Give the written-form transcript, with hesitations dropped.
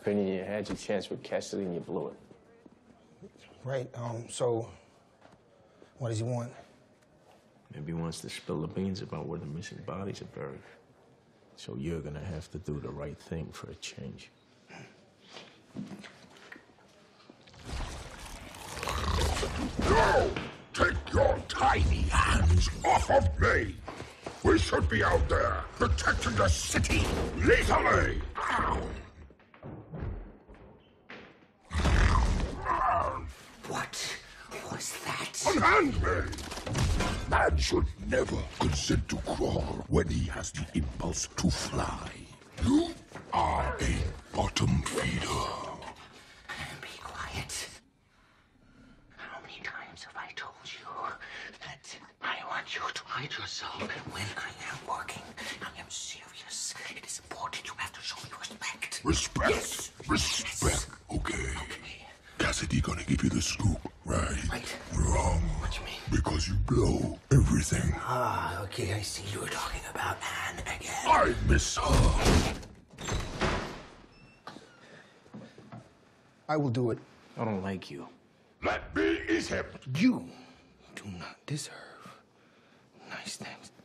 opinion, you had your chance with Cassidy and you blew it. Right, so what does he want? Maybe he wants to spill the beans about where the missing bodies are buried. So you're gonna have to do the right thing for a change. No! Take your tiny hands off of me! We should be out there, protecting the city, lethally! What was that? Unhand me! Man should never consent to crawl when he has the impulse to fly. You are a bottom feeder. Be quiet. How many times have I told you that I want you to hide yourself when I am working? I am serious. It is important. You have to show me respect. Respect. Yes. Respect. Yes. Okay. Cassidy gonna give you the scoop, right? Right. Wrong. What do you mean? Because you blow everything. Ah, okay, I see you were talking about Anne again. I miss her. I will do it. I don't like you. Let me eat him. You do not deserve nice things.